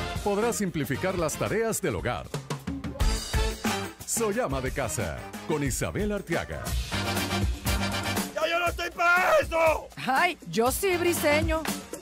podrás simplificar las tareas del hogar. Soy ama de casa, con Isabel Arteaga. ¡Ya yo no estoy para eso! Ay, yo sí, Briseño.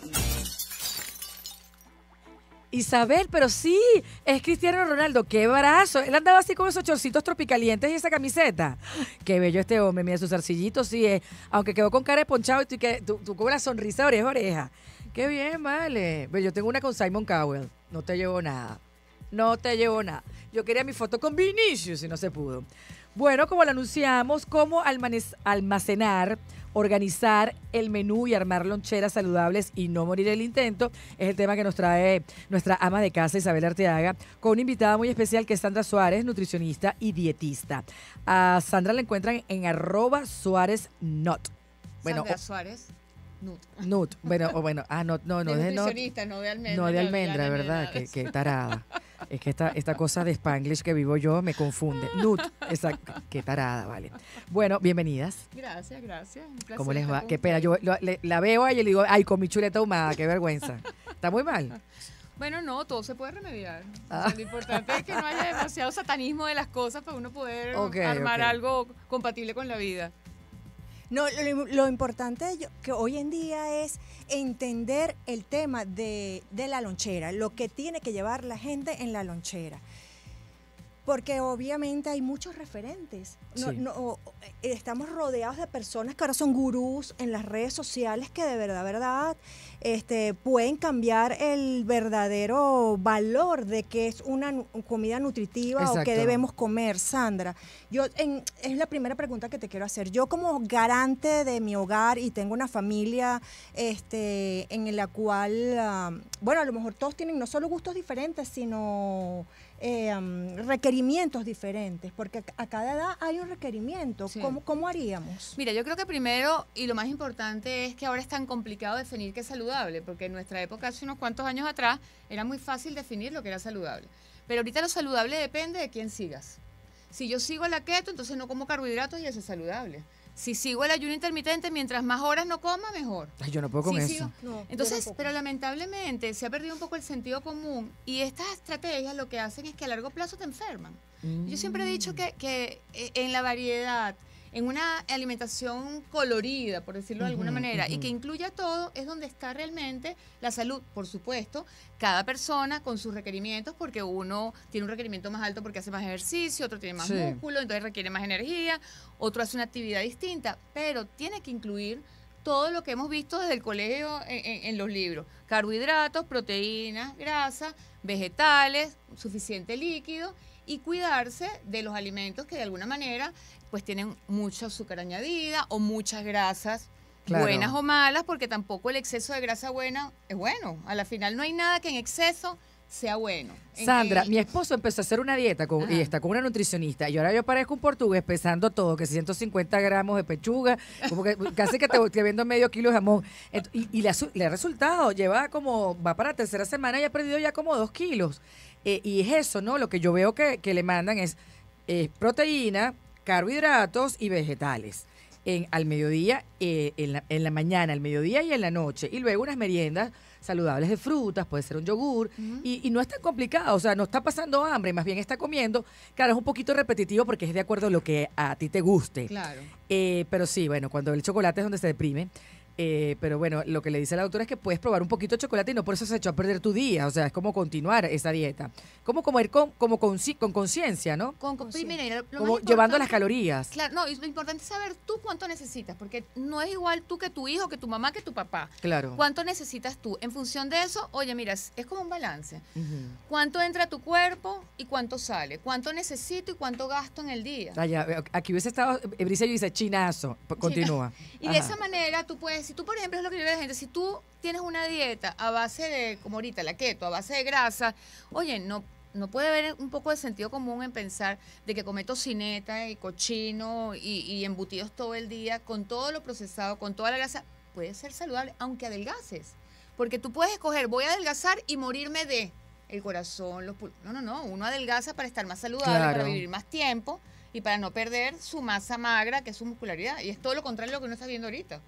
Isabel, pero sí, es Cristiano Ronaldo, qué brazo. Él andaba así con esos chorcitos tropicalientes y esa camiseta. Qué bello este hombre, mira, sus arcillitos sí es. Aunque quedó con cara de ponchado y tú con la sonrisa de oreja a oreja. Qué bien, vale. Pero yo tengo una con Simon Cowell, no te llevo nada. No te llevo nada. Yo quería mi foto con Vinicius y no se pudo. Bueno, como lo anunciamos, cómo almacenar, organizar el menú y armar loncheras saludables y no morir el intento es el tema que nos trae nuestra ama de casa Isabel Arteaga, con una invitada muy especial que es Sandra Suárez, nutricionista y dietista. A Sandra la encuentran en @SuárezNut. Bueno, Sandra Suárez. Nut. Bueno, no, de es de nutricionista, no de almendra. no de almendra, ¿verdad? Qué tarada. Es que esta cosa de Spanglish que vivo yo me confunde. Nut, exacto. Qué tarada, vale. Bueno, bienvenidas. Gracias. Un placer ¿Cómo les estar va? con Qué pena. ustedes. Yo la veo a ella y le digo, ay, con mi chuleta ahumada, qué vergüenza. Está muy mal. Bueno, no, todo se puede remediar. Ah. O sea, lo importante es que no haya demasiado satanismo de las cosas para uno poder armar ok. algo compatible con la vida. No, lo importante que hoy en día es entender el tema de la lonchera, lo que tiene que llevar la gente en la lonchera. Porque obviamente hay muchos referentes. Sí. Estamos rodeados de personas que ahora son gurús en las redes sociales que de verdad, pueden cambiar el verdadero valor de que es una comida nutritiva o Exacto. que debemos comer, Sandra. Es la primera pregunta que te quiero hacer. Yo como garante de mi hogar y tengo una familia en la cual, bueno, a lo mejor todos tienen no solo gustos diferentes, sino requerimientos diferentes, porque a cada edad hay un requerimiento. Sí. ¿Cómo haríamos? Mira, yo creo que primero y lo más importante es que ahora es tan complicado definir qué es saludable, porque en nuestra época, hace unos cuantos años atrás, era muy fácil definir lo que era saludable. Pero ahorita lo saludable depende de quién sigas. Si yo sigo la keto, entonces no como carbohidratos y eso es saludable. Si sigo el ayuno intermitente, mientras más horas no coma, mejor. Ay, yo no puedo con Sí, eso. sigo. No, Entonces, yo tampoco. pero lamentablemente se ha perdido un poco el sentido común y estas estrategias lo que hacen es que a largo plazo te enferman. Yo siempre he dicho que en la variedad, en una alimentación colorida, por decirlo de alguna manera, y que incluya todo, es donde está realmente la salud. Por supuesto, cada persona con sus requerimientos, porque uno tiene un requerimiento más alto porque hace más ejercicio, otro tiene más Sí. músculo, entonces requiere más energía, otro hace una actividad distinta, pero tiene que incluir todo lo que hemos visto desde el colegio en los libros. Carbohidratos, proteínas, grasas, vegetales, suficiente líquido y cuidarse de los alimentos que de alguna manera pues tienen mucho azúcar añadida o muchas grasas Claro. buenas o malas, porque tampoco el exceso de grasa buena es bueno. A la final no hay nada que en exceso sea bueno. Sandra, mi esposo empezó a hacer una dieta Ajá. y está con una nutricionista y ahora yo parezco un portugués pesando todo, que 150 gramos de pechuga, como que casi que te vendo medio kilo de jamón. Y le ha resultado, va para la tercera semana y ha perdido ya como 2 kilos. Y es eso, ¿no? Lo que yo veo que le mandan es proteína, carbohidratos y vegetales. Al mediodía, en la mañana, al mediodía y en la noche. Y luego unas meriendas saludables de frutas, puede ser un yogur, y no es tan complicado, o sea, no está pasando hambre, más bien está comiendo. Claro, es un poquito repetitivo porque es de acuerdo a lo que a ti te guste. Claro. Pero sí, bueno, cuando el chocolate es donde se deprime. Pero bueno, lo que le dice la doctora es que puedes probar un poquito de chocolate y no por eso se echó a perder tu día. O sea, es como continuar esa dieta. Como comer con conciencia, ¿no? Mira, lo Como más llevando las importante- calorías. Claro, no, y lo importante es saber tú cuánto necesitas, porque no es igual tú que tu hijo, que tu mamá, que tu papá. Claro. ¿Cuánto necesitas tú? En función de eso, oye, mira, es como un balance. Ujú. ¿Cuánto entra a tu cuerpo y cuánto sale? ¿Cuánto necesito y cuánto gasto en el día? Ah, ya, aquí hubiese estado, Briseño dice chinazo. Continúa. Y de Ajá. esa manera tú puedes, si tú por ejemplo es lo que yo le digo a la gente, si tú tienes una dieta a base de, como ahorita la keto, a base de grasa, oye, no puede haber un poco de sentido común en pensar de que come tocineta y cochino y embutidos todo el día, con todo lo procesado, con toda la grasa, puede ser saludable, aunque adelgaces. Porque tú puedes escoger, voy a adelgazar y morirme de el corazón, los pulmones. No, uno adelgaza para estar más saludable, Claro. para vivir más tiempo y para no perder su masa magra, que es su muscularidad. Y es todo lo contrario a lo que uno está viendo ahorita.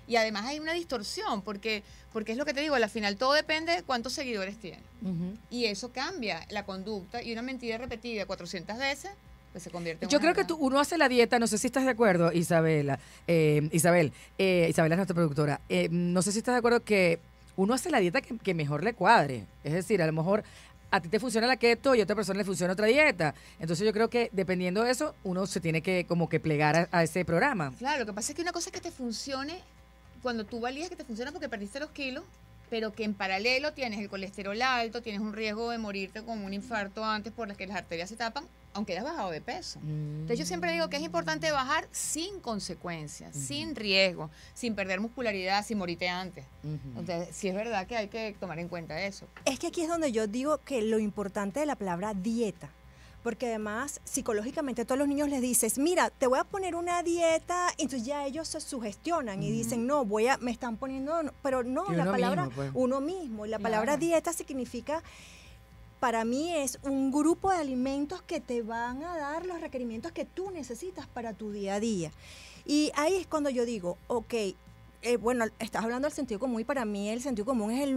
Y además hay una distorsión, porque es lo que te digo, al final todo depende de cuántos seguidores tienes. Y eso cambia la conducta, y una mentira repetida 400 veces, pues se convierte en Yo una creo que verdad. uno hace la dieta, no sé si estás de acuerdo, Isabela. Isabela es nuestra productora. No sé si estás de acuerdo que uno hace la dieta que mejor le cuadre. Es decir, a lo mejor a ti te funciona la keto y a otra persona le funciona otra dieta. Entonces yo creo que dependiendo de eso, uno se tiene que como que plegar a ese programa. Claro, lo que pasa es que una cosa es que te funcione cuando tú valías que te funciona porque perdiste los kilos, pero que en paralelo tienes el colesterol alto, tienes un riesgo de morirte con un infarto antes por las que las arterias se tapan, aunque hayas bajado de peso. Entonces yo siempre digo que es importante bajar sin consecuencias, sin riesgo, sin perder muscularidad, sin morirte antes. Entonces sí es verdad que hay que tomar en cuenta eso. Es que aquí es donde yo digo que lo importante de la palabra dieta, porque además psicológicamente a todos los niños les dices, mira, te voy a poner una dieta, y entonces ya ellos se sugestionan y dicen, no, me están poniendo, pero no, Y la uno palabra mismo, pues. uno mismo, y la Claro. palabra dieta significa, para mí es un grupo de alimentos que te van a dar los requerimientos que tú necesitas para tu día a día. Y ahí es cuando yo digo, ok, bueno, estás hablando del sentido común, y para mí el sentido común es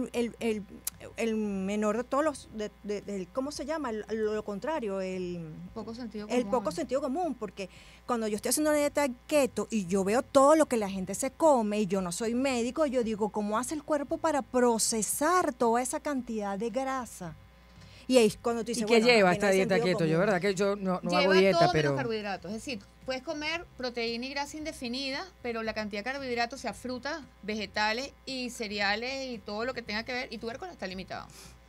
el menor de todos los, ¿cómo se llama? Lo contrario, Poco sentido común. el poco sentido común, porque cuando yo estoy haciendo una dieta keto y yo veo todo lo que la gente se come y yo no soy médico, yo digo, ¿cómo hace el cuerpo para procesar toda esa cantidad de grasa? Y ahí es cuando tú ¿Y dices, qué bueno, lleva aquí no esta hay dieta sentido keto? Yo, común. verdad que yo no Lleva hago dieta, todo pero... menos carbohidratos. Es decir, puedes comer proteína y grasa indefinida, pero la cantidad de carbohidratos, sea frutas, vegetales y cereales y todo lo que tenga que ver, y tu cuerpo está limitado.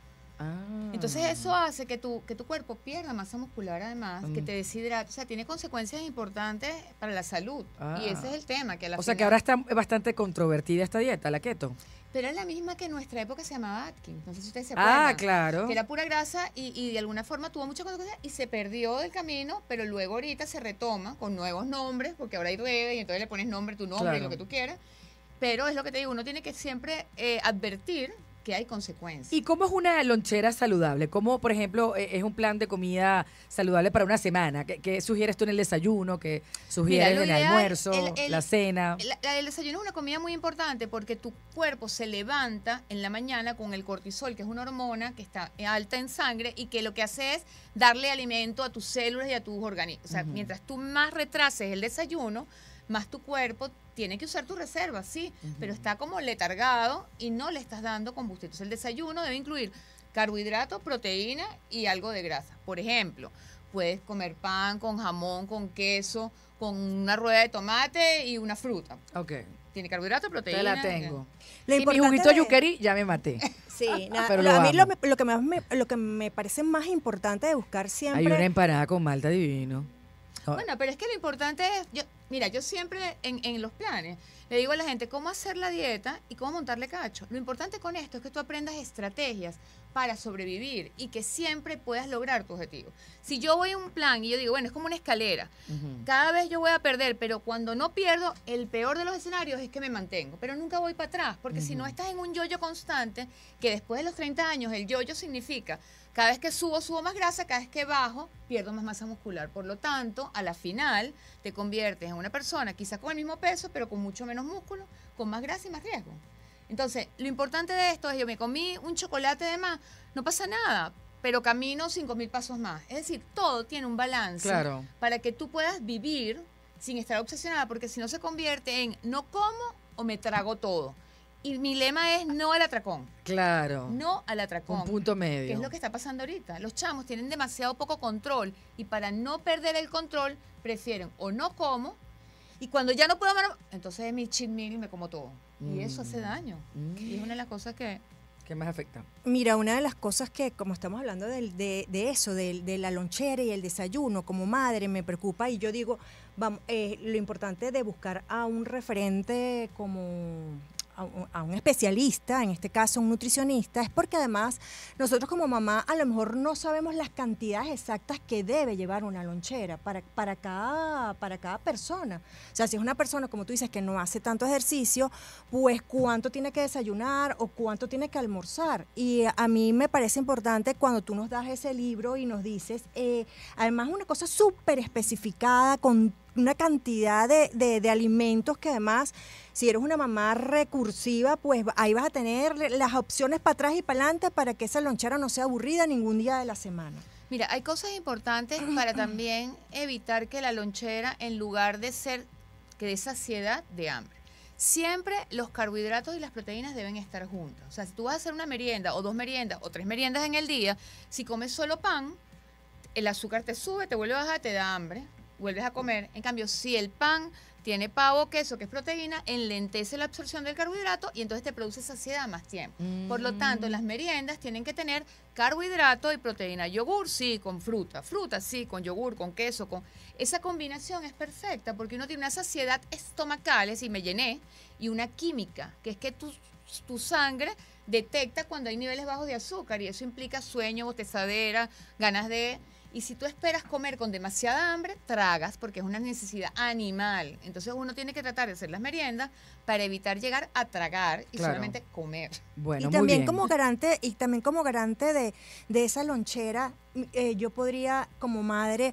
Ah. Entonces eso hace que tu cuerpo pierda masa muscular, además, que te deshidrate. O sea, tiene consecuencias importantes para la salud. Ah. Y ese es el tema. Que a la O sea que final- ahora está bastante controvertida esta dieta, la keto. Pero es la misma que en nuestra época se llamaba Atkins. No sé si ustedes se acuerdan. Ah, claro. Que era pura grasa y de alguna forma tuvo muchas consecuencias y se perdió del camino, pero luego ahorita se retoma con nuevos nombres, porque ahora hay redes y entonces le pones nombre, tu nombre y Claro. lo que tú quieras. Pero es lo que te digo, uno tiene que siempre advertir que hay consecuencias. ¿Y cómo es una lonchera saludable? ¿Cómo, por ejemplo, es un plan de comida saludable para una semana? ¿Qué sugieres tú en el desayuno? ¿Qué sugieres Mira, lo en el ideal, almuerzo? el- ¿La cena? El desayuno es una comida muy importante porque tu cuerpo se levanta en la mañana con el cortisol, que es una hormona que está alta en sangre y que lo que hace es darle alimento a tus células y a tus organismos. O sea, mientras tú más retrases el desayuno, más tu cuerpo tiene que usar tu reserva, sí, pero está como letargado y no le estás dando combustible. Entonces el desayuno debe incluir carbohidratos, proteína y algo de grasa. Por ejemplo, puedes comer pan con jamón, con queso, con una rueda de tomate y una fruta. Ok. Tiene carbohidratos, Te proteína. la tengo. Lo Y mi importante juguito de- yuqueri ya me maté. Sí, Pero a mí lo amo. lo que me parece más importante de buscar siempre... Hay una empanada con malta divino. Bueno, pero es que lo importante es, yo siempre en los planes le digo a la gente cómo hacer la dieta y cómo montarle cacho. Lo importante con esto es que tú aprendas estrategias para sobrevivir y que siempre puedas lograr tu objetivo. Si yo voy a un plan y yo digo, bueno, es como una escalera, cada vez yo voy a perder, pero cuando no pierdo, el peor de los escenarios es que me mantengo, pero nunca voy para atrás, porque si no estás en un yoyo constante, que después de los 30 años el yoyo significa cada vez que subo más grasa, cada vez que bajo, pierdo más masa muscular. Por lo tanto, a la final te conviertes en una persona quizás con el mismo peso, pero con mucho menos músculo, con más grasa y más riesgo. Entonces, lo importante de esto es, yo me comí un chocolate de más, no pasa nada, pero camino 5.000 pasos más. Es decir, todo tiene un balance Claro. para que tú puedas vivir sin estar obsesionada, porque si no se convierte en no como o me trago todo. Y mi lema es no al atracón, Claro. no al atracón. Un punto ¿Qué medio. es lo que está pasando ahorita? Los chamos tienen demasiado poco control y para no perder el control prefieren o no como y cuando ya no puedo más, entonces es mi cheat meal y me como todo. Y eso hace daño. Y es una de las cosas que... ¿Qué más afecta? Mira, una de las cosas que, como estamos hablando de eso, de la lonchera y el desayuno, como madre me preocupa y yo digo, vamos, lo importante de buscar a un referente como... A un especialista, en este caso un nutricionista, es porque además nosotros como mamá a lo mejor no sabemos las cantidades exactas que debe llevar una lonchera para cada persona. O sea, si es una persona, como tú dices, que no hace tanto ejercicio, pues cuánto tiene que desayunar o cuánto tiene que almorzar. Y a mí me parece importante cuando tú nos das ese libro y nos dices, además una cosa súper especificada con una cantidad de alimentos que además, si eres una mamá recursiva, pues ahí vas a tener las opciones para atrás y para adelante para que esa lonchera no sea aburrida ningún día de la semana. Mira, hay cosas importantes para también evitar que la lonchera, en lugar de ser que dé saciedad, de hambre. Siempre los carbohidratos y las proteínas deben estar juntos. O sea, si tú vas a hacer una merienda o 2 meriendas o 3 meriendas en el día, si comes solo pan, el azúcar te sube, te vuelve a bajar, te da hambre, vuelves a comer. En cambio, si el pan tiene pavo, queso, que es proteína, enlentece la absorción del carbohidrato y entonces te produce saciedad más tiempo. Por lo tanto, en las meriendas tienen que tener carbohidrato y proteína. Yogur, sí, con fruta. Fruta, sí, con yogur, con queso. Esa combinación es perfecta porque uno tiene una saciedad estomacal, es decir, me llené, y una química, que es que tu sangre detecta cuando hay niveles bajos de azúcar y eso implica sueño, bostezadera, ganas de... Y si tú esperas comer con demasiada hambre, tragas porque es una necesidad animal. Entonces uno tiene que tratar de hacer las meriendas para evitar llegar a tragar y solamente comer. Bueno, y también muy bien. como garante de esa lonchera, yo podría como madre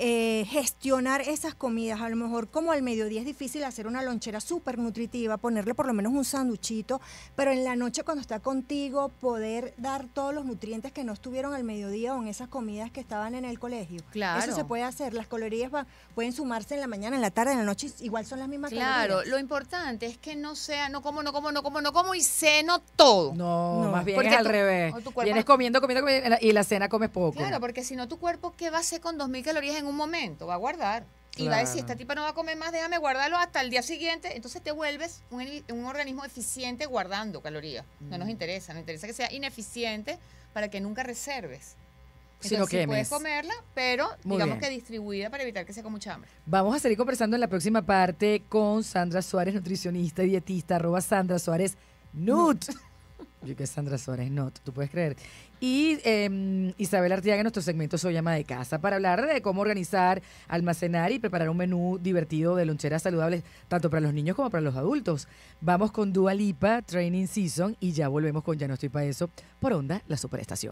gestionar esas comidas. A lo mejor como al mediodía es difícil hacer una lonchera súper nutritiva, ponerle por lo menos un sanduchito, pero en la noche cuando está contigo poder dar todos los nutrientes que no estuvieron al mediodía o en esas comidas que estaban en el colegio. Claro. Eso se puede hacer. Las calorías pueden sumarse en la mañana, en la tarde, en la noche, igual son las mismas Claro, calorías. lo importante es que no sea no como y ceno todo. No, más bien Porque es al tu- revés. o tu cuerpo- Vienes comiendo y la cena comes poco. Claro, porque si no tu cuerpo, ¿qué va a hacer con 2.000 calorías en un momento? Va a guardar. Y va a decir, Claro. esta tipa no va a comer más, déjame guardarlo hasta el día siguiente. Entonces te vuelves un organismo eficiente guardando calorías. No nos interesa que sea ineficiente para que nunca reserves. Si no Entonces, sí puedes quemes. comerla, pero Muy digamos bien. que distribuida para evitar que sea con mucha hambre. Vamos a seguir conversando en la próxima parte con Sandra Suárez, nutricionista y dietista, @Sandra Suárez Nut. Yo que Sandra Suárez Nut, tú puedes creer. Y Isabel Arteaga en nuestro segmento Soy Ama de Casa para hablar de cómo organizar, almacenar y preparar un menú divertido de loncheras saludables tanto para los niños como para los adultos. Vamos con Dua Lipa, Training Season, y ya volvemos con Ya no estoy pa' eso por Onda, la superestación.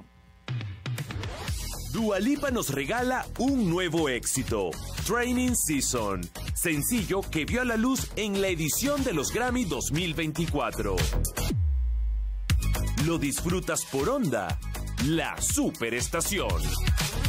Dua Lipa nos regala un nuevo éxito, Training Season, sencillo que vio a la luz en la edición de los Grammy 2024. Lo disfrutas por Onda, la superestación.